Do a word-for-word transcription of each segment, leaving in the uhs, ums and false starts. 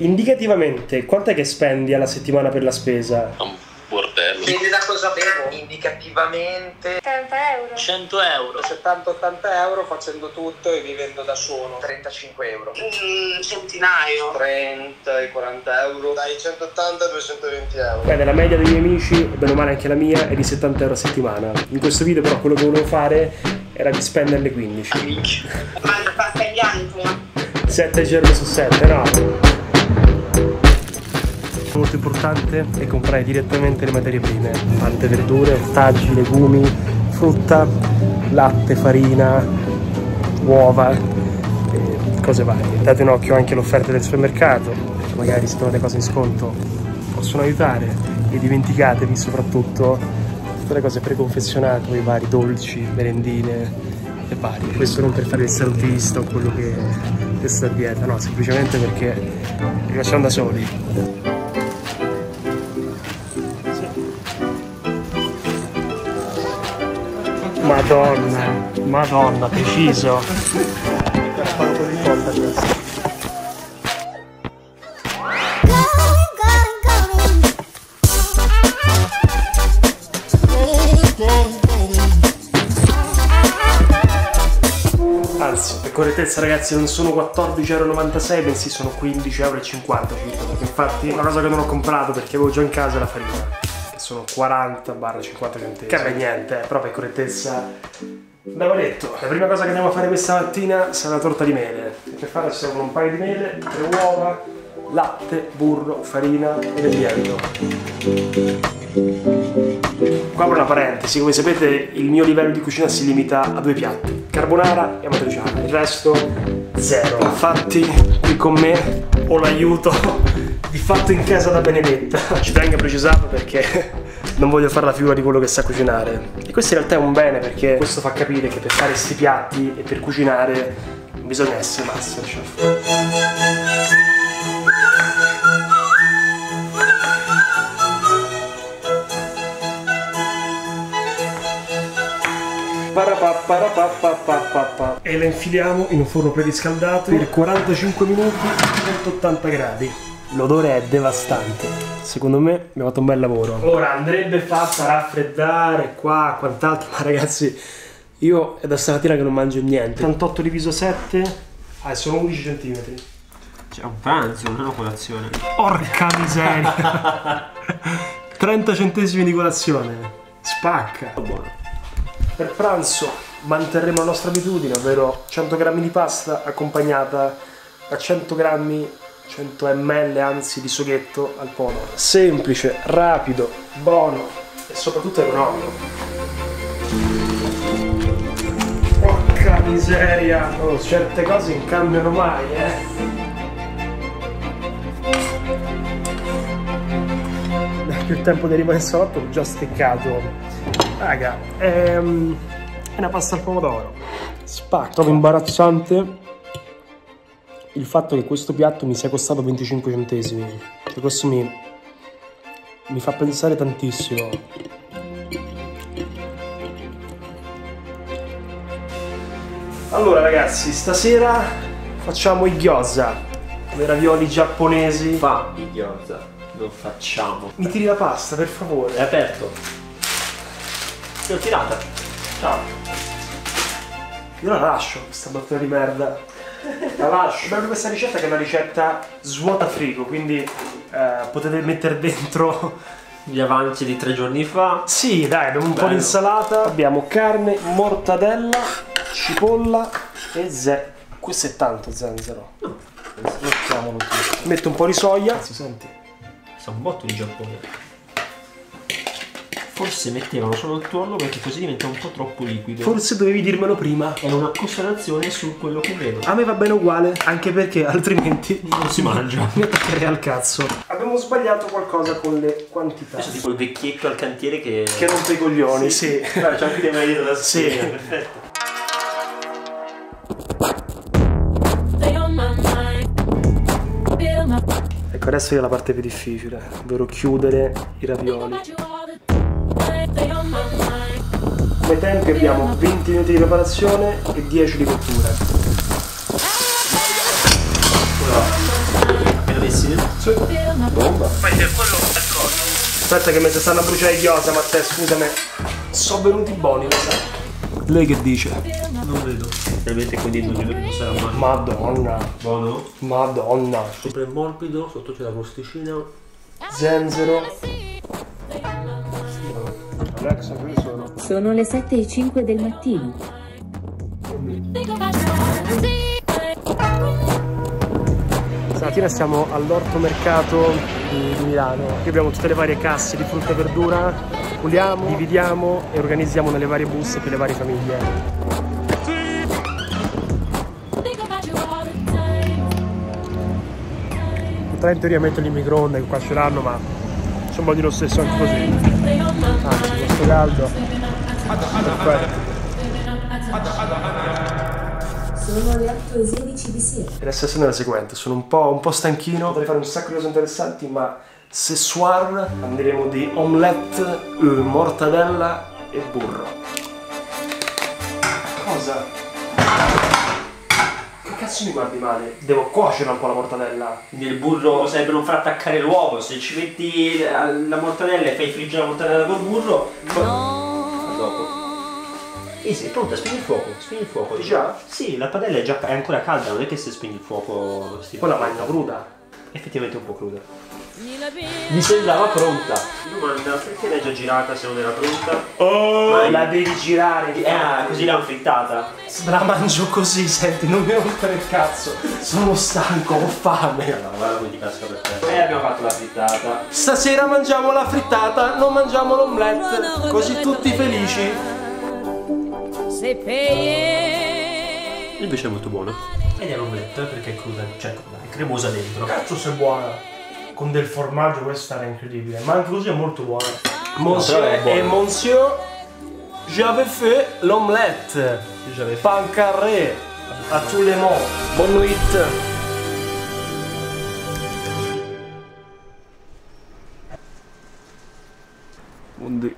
Indicativamente, quant'è che spendi alla settimana per la spesa? Un bordello. Dipende da cosa bevo. Indicativamente ottanta euro. cento euro. settanta ottanta euro facendo tutto e vivendo da solo. trentacinque euro. Un centinaio. trenta e quaranta euro. Dai centottanta a duecentoventi euro. Beh, la media dei miei amici, e bene o male anche la mia, è di settanta euro a settimana. In questo video però quello che volevo fare era di spenderle quindici. Amici. Ma da pasta in bianco. sette giorni su sette, no? Molto importante è comprare direttamente le materie prime, tante verdure, ortaggi, legumi, frutta, latte, farina, uova, e cose varie. Date un occhio anche alle offerte del supermercato, perché magari se trovate cose in sconto possono aiutare, e dimenticatevi soprattutto tutte le cose preconfezionate, i vari dolci, merendine e varie. Questo non per fare il salutista o quello che, che sta a dieta, no, semplicemente perché li facciamo da soli. Madonna, madonna, preciso. Anzi, per correttezza ragazzi, non sono quattordici e novantasei euro, bensì sono quindici e cinquanta euro circa, perché infatti una cosa che non ho comprato perché avevo già in casa è la farina. Sono quaranta cinquanta centesimi. Che beh, niente, eh, però per correttezza abbiamo detto, la prima cosa che andiamo a fare questa mattina sarà la torta di mele. E per farla ci servono un paio di mele, tre uova, latte, burro, farina e del lievito. Qua apro una parentesi, come sapete il mio livello di cucina si limita a due piatti, carbonara e amatriciana, il resto zero. Infatti qui con me ho l'aiuto di fatto in casa da Benedetta. Ci tengo a precisarlo perché non voglio fare la figura di quello che sa cucinare. E questo in realtà è un bene, perché questo fa capire che per fare sti piatti e per cucinare bisogna essere masterchef. E la infiliamo in un forno preriscaldato per quarantacinque minuti a centottanta gradi. L'odore è devastante. Secondo me abbiamo fatto un bel lavoro. Ora andrebbe fatta raffreddare qua, quant'altro, ma ragazzi io è da stamattina che non mangio niente. ottantotto diviso sette, ah, sono undici centimetri. C'è un pranzo, non una colazione. Porca miseria. trenta centesimi di colazione. Spacca. Buono. Per pranzo manterremo la nostra abitudine, ovvero cento grammi di pasta accompagnata da cento grammi, cento millilitri anzi di sughetto al pomodoro. Semplice, rapido, buono e soprattutto economico. Porca miseria! Oh, certe cose non cambiano mai, eh! Neanche il tempo di arrivare in salotto ho già steccato. Raga, è, è una pasta al pomodoro. Spacca. Trovo imbarazzante il fatto che questo piatto mi sia costato venticinque centesimi. E questo mi, mi fa pensare tantissimo. Allora ragazzi, stasera facciamo i gyoza, i ravioli giapponesi. Fa i gyoza, non facciamo. Mi tiri la pasta, per favore. È aperto. Ti ho tirata. Ciao. Io la lascio, questa battuta di merda. La lascio. Bello questa ricetta che è una ricetta svuota frigo, quindi eh, potete mettere dentro Gli avanzi di tre giorni fa. Sì, dai, abbiamo un Bello. po' di insalata. Abbiamo carne, mortadella, cipolla e ze... Questo è tanto zenzero. No. Mettiamolo tutto. Metto un po' di soia. Si senti? Sa un botto di Giappone. Forse mettevano solo il tuorlo perché così diventa un po' troppo liquido. Forse dovevi dirmelo prima. È una considerazione su quello che vedo. A me va bene uguale, anche perché altrimenti non si mangia. Mi attaccherei al cazzo. Abbiamo sbagliato qualcosa con le quantità. Adesso tipo il vecchietto al cantiere che... Che rompe i coglioni, sì. sì. Guarda, c'è anche dei magliette da sì. Perfetto. Ecco, adesso è la parte più difficile, ovvero chiudere i ravioli. Come tempi abbiamo venti minuti di preparazione e dieci di cottura. Appena messi nel Sì. Bomba. Poi per quello d'accordo. Aspetta che mi si stanno a bruciare i ghiosa, Matteo, scusami. Sono venuti buoni, lo sai. Lei che dice? Non vedo. Ovviamente quindi non vedo che sarà mai. Madonna. Buono? Madonna. Super morbido, sotto c'è la crosticina. Zenzero. Alexa, qui sono. Sono le sette e cinque del mattino. Stamattina siamo all'ortomercato di, di Milano. Qui abbiamo tutte le varie casse di frutta e verdura. Puliamo, dividiamo e organizziamo nelle varie buste per le varie famiglie. Potrei in teoria metterli in microonde, che qua ce l'hanno, ma c'è un po' di lo stesso anche così. Anzi, questo caldo. Perfetto. Sono le otto e sedici di sera. E la sessione è la seguente, sono un po', un po' stanchino, potrei fare un sacco di cose interessanti, ma ce soir andremo di omelette, eh, mortadella e burro. Cosa? Che cazzo mi guardi male? Devo cuocere un po' la mortadella. Quindi il burro serve per non far attaccare l'uovo. Se ci metti la mortadella e fai friggere la mortadella col burro, no. A dopo. Eh sì, è pronta, spegni il fuoco, spegni il fuoco. Già? Sì, la padella è già è ancora calda, non è che se spegni il fuoco. Poi la mangio cruda. Effettivamente un po' cruda. Mi sembrava pronta. Domanda, perché l'hai già girata se non era pronta? Oh, ma la devi girare. Eh, ah, così l'hanno frittata. La mangio così, senti, non mi rompere il cazzo. Sono stanco, ho fame. Allora, guarda come ti casca per te. E abbiamo fatto la frittata. Stasera mangiamo la frittata, non mangiamo l'omelette. Così tutti felici. Invece è molto buono. Ed è l'omelette perché è cruda, cioè cruda, è cremosa dentro. Cazzo se è buona. Con del formaggio questa era incredibile. Ma anche così è molto buona. Monsieur no, et monsieur, j'avais fait l'omelette. J'avais fait. Pan carré. A tous les mots. Bonne nuit. Buondì.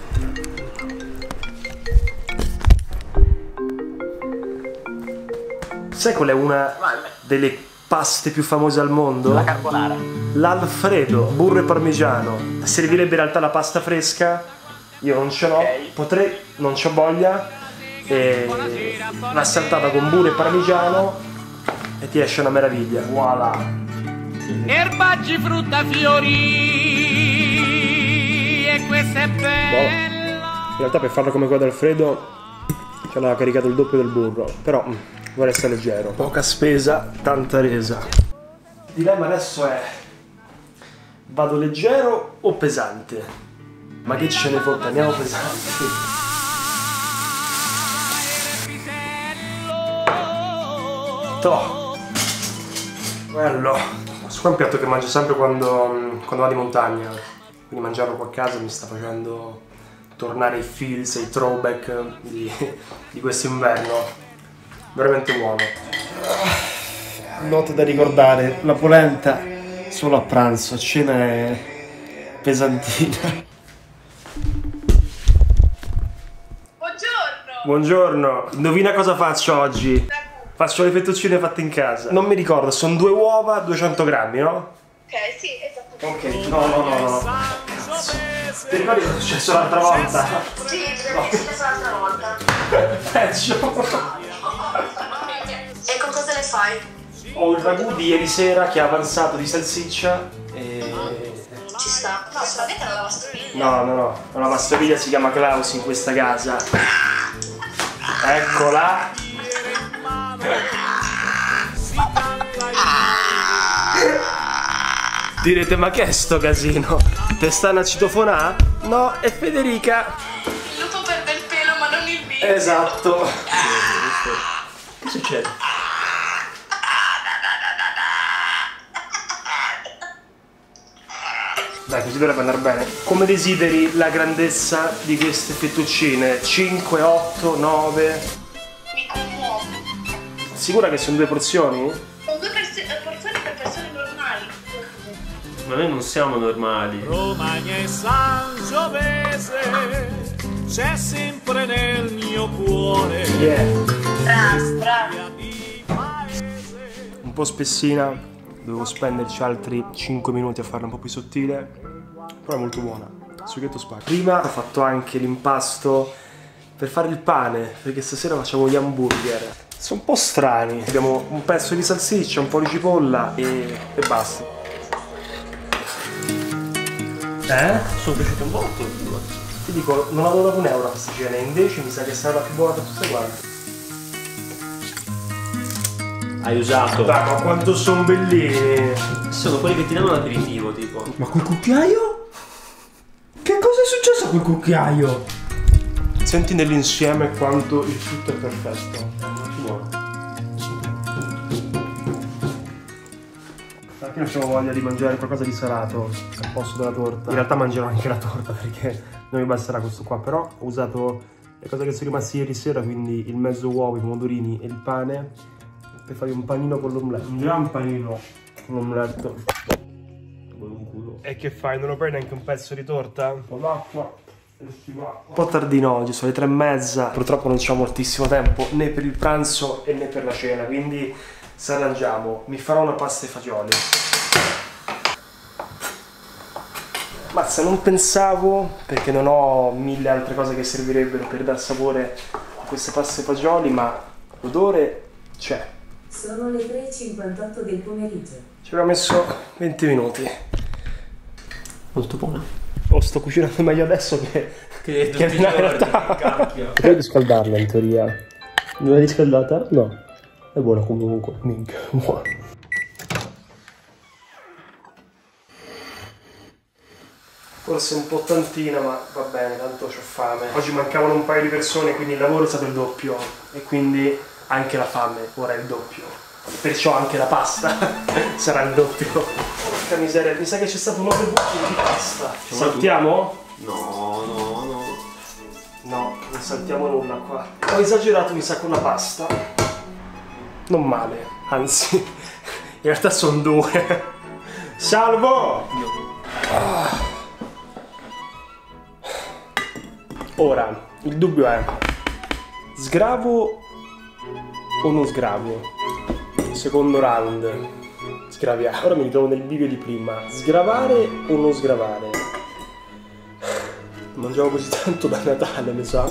Sai qual è una delle paste più famose al mondo? La carbonara. L'Alfredo, burro e parmigiano. Servirebbe in realtà la pasta fresca. Io non ce l'ho, Okay. potrei, non c'ho voglia. E va saltata con burro e parmigiano e ti esce una meraviglia. Voilà. Erbaggi, frutta, fiori e questo è bello. In realtà per farlo come quella d'Alfredo ci aveva caricato il doppio del burro, però mm, vorrei stare leggero. Poca spesa, tanta resa. Il dilemma adesso è: vado leggero o pesante? Ma che ce ne fotte, andiamo pesanti. Toh. Bello. Questo qua è un piatto che mangio sempre quando, quando vado in montagna. Quindi mangiarlo qua a casa mi sta facendo tornare ai feels, ai throwback di, di questo inverno. Veramente buono. Note da ricordare: la polenta solo a pranzo, a cena è pesantina. Buongiorno! Buongiorno, indovina cosa faccio oggi? Faccio le fettuccine fatte in casa. Non mi ricordo, sono due uova, duecento grammi, no? Ok, sì, esatto. Ok, no, no, no, no. Cazzo. Ti ricordi cosa è successo l'altra volta? Sì, perché è successo l'altra volta. Peggio. E con cosa le fai? Ho il ragù di ieri sera che è avanzato di salsiccia e... Ci sta. No, solamente la lavastoviglie. No, no, no. La lavastoviglie si chiama Klaus in questa casa. Eccola. Direte, ma che è sto casino? Te stanno a citofonare? No, è Federica. Il lupo perde il pelo ma non il viso. Esatto. Che succede? Dai, così dovrebbe andare bene. Come desideri la grandezza di queste fettuccine? cinque, otto, nove? Mi commuovo. Sicura che sono due porzioni? Sono due persi- porzioni per persone normali. Ma noi non siamo normali. Romagna e Sangiovese c'è sempre nel mio cuore. Yeah. Bravo, bravo. Un po' spessina, dovevo spenderci altri cinque minuti a farla un po' più sottile, però è molto buona, il sughetto spacca. Prima ho fatto anche l'impasto per fare il pane, perché stasera facciamo gli hamburger. Sono un po' strani, abbiamo un pezzo di salsiccia, un po' di cipolla e, e basta. Eh? Sono piaciuto un botto. Ti dico, non avevo dato un euro a questa cena, invece mi sa che sarà la più buona da tutte quante. Hai usato. Dai, ma quanto sono bellini! Sono quelli che ti danno l'aperitivo, tipo. Ma quel cucchiaio? Che cosa è successo a quel cucchiaio? Senti nell'insieme quanto il tutto è perfetto. Ci vuole. Perché non abbiamo voglia di mangiare qualcosa di salato al posto della torta? In realtà mangerò anche la torta perché non mi basterà questo qua. Però ho usato le cose che sono rimaste ieri sera, quindi il mezzo uovo, i pomodorini e il pane, per fare un panino con l'omelette. Un gran panino con l'omelette. E che fai? Non lo prendi neanche un pezzo di torta? Con l'acqua. Un po' tardino oggi, sono le tre e mezza. Purtroppo non c'ho moltissimo tempo né per il pranzo e né per la cena, quindi se arrangiamo mi farò una pasta e fagioli. Mazza, non pensavo, perché non ho mille altre cose che servirebbero per dar sapore a queste paste e fagioli, ma l'odore c'è. Sono le tre e cinquantotto del pomeriggio. Ci abbiamo messo venti minuti. Molto buona. Oh, sto cucinando meglio adesso che, Che, che in realtà. Devo riscaldarla in teoria. Non l'hai riscaldata? No. È buona comunque. Minchia, buona. Forse un po' tantina, ma va bene, tanto c'ho fame. Oggi mancavano un paio di persone, quindi il lavoro è stato il doppio. E quindi anche la fame ora è il doppio. Perciò anche la pasta sarà il doppio. Porca miseria, mi sa che c'è stato un overbooking di pasta. Saltiamo? No, no, no. No, non saltiamo nulla qua. Ho esagerato, mi sa, con la pasta. Non male, anzi, in realtà sono due. Salvo! Ah. Ora, il dubbio è: sgravo o non sgravo? Secondo round, sgraviamo. Ora mi ritrovo nel video di prima. Sgravare o non sgravare? Mangiavo così tanto da Natale, mi sa.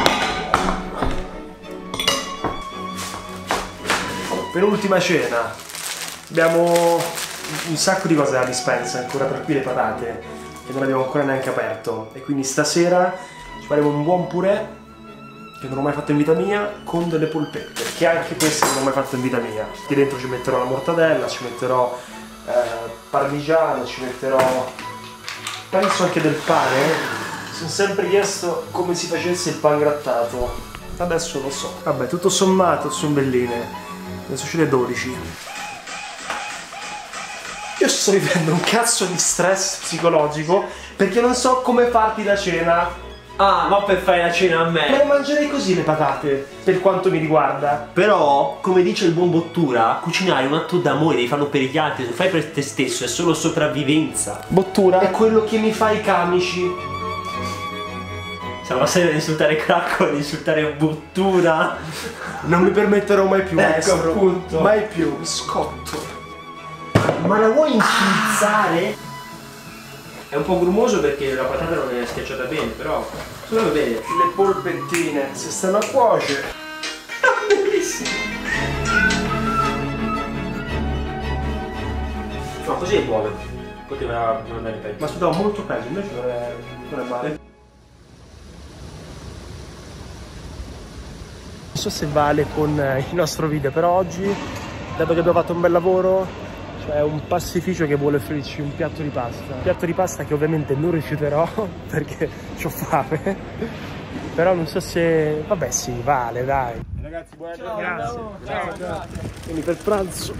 Penultima cena. Abbiamo un sacco di cose alla dispensa, ancora tra cui le patate, che non abbiamo ancora neanche aperto. E quindi stasera ci faremo un buon purè, che non ho mai fatto in vita mia, con delle polpette, che anche queste non ho mai fatto in vita mia. Qui dentro ci metterò la mortadella, ci metterò eh, parmigiano, ci metterò, penso anche del pane. Mi sono sempre chiesto come si facesse il pangrattato, adesso lo so. Vabbè, tutto sommato sono belline. Adesso ce le dodici. Io sto vivendo un cazzo di stress psicologico perché non so come farti la cena. Ah, ma per fare la cena a Ma me. le mangerei così le patate, per quanto mi riguarda. Però, come dice il buon Bottura, cucinare è un atto d'amore, devi farlo per gli altri, se lo fai per te stesso è solo sopravvivenza. Bottura è quello che mi fa i camici. Siamo passati ad insultare Cracco, ad insultare Bottura. Non mi permetterò mai più, Ecco, maestro. appunto. Mai più, mi scotto. Ma la vuoi infilzare? È un po' grumoso perché la patata non è schiacciata bene, però solo bene. Le polpettine si stanno a cuocere. Bellissimo. No, così è buono. Poteva non andare peggio. Ma aspettavo molto peggio, invece non è, non è male. Non so se vale con il nostro video, però oggi, dato che abbiamo fatto un bel lavoro, c'è un pastificio che vuole offrirci un piatto di pasta. Un piatto di pasta che ovviamente non rifiuterò perché ho fame. Però non so se... vabbè sì, vale, dai. Ragazzi, buona giornata. Grazie. Ciao, ciao. Quindi per pranzo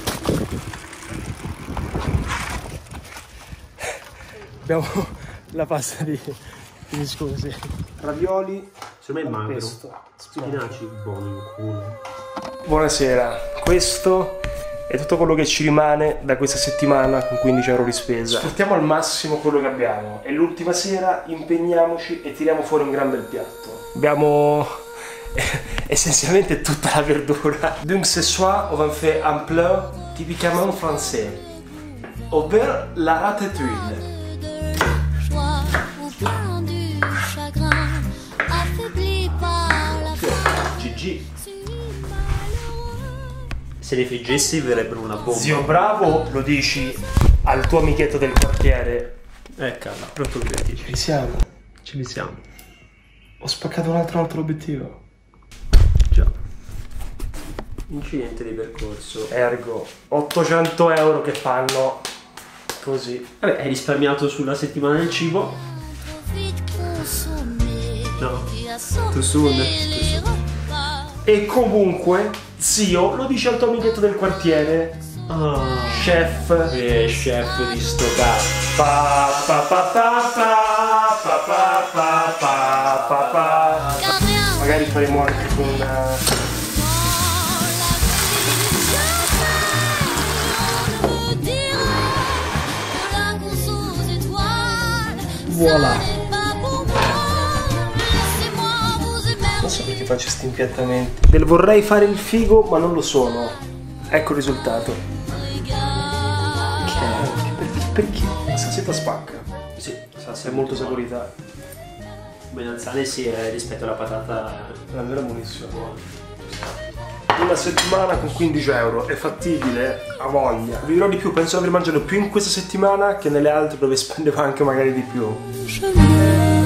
abbiamo la pasta di... mi scusi. Ravioli. Secondo me è magro. Pesto. Spinaci buoni in culo. Buonasera, questo è tutto quello che ci rimane da questa settimana con quindici euro di spesa. Sfruttiamo al massimo quello che abbiamo e l'ultima sera impegniamoci e tiriamo fuori un gran bel piatto. Abbiamo essenzialmente tutta la verdura. Donc ce soir on va faire un plat typiquement français, ovvero la ratatouille. G G. Se li friggessi verrebbero una bomba. Zio bravo, lo dici al tuo amichetto del quartiere. Eccola, pronto obiettivo. Ci siamo. Ci iniziamo. Ho spaccato un altro altro obiettivo. Già. Incidente di percorso. Ergo, ottocento euro che fanno così. Vabbè, hai risparmiato sulla settimana del cibo. No. Too soon. Too soon. E comunque, zio, lo dice al tuo amichetto del quartiere. Oh. Chef. Eh, chef di sto cazzo. Pa pa pa pa pa pa pa pa pa pa pa. Magari faremo anche con una... Voilà. Non so perché faccio sti impiattamenti. Del vorrei fare il figo, ma non lo sono. Ecco il risultato. Perché? Perché? La salsetta spacca. Sì, È molto saporita. melanzane sì, eh, rispetto alla patata. È davvero buonissimo. Una settimana con quindici euro è fattibile, a voglia. Vi dirò di più, penso di aver mangiato più in questa settimana che nelle altre dove spendevo anche magari di più.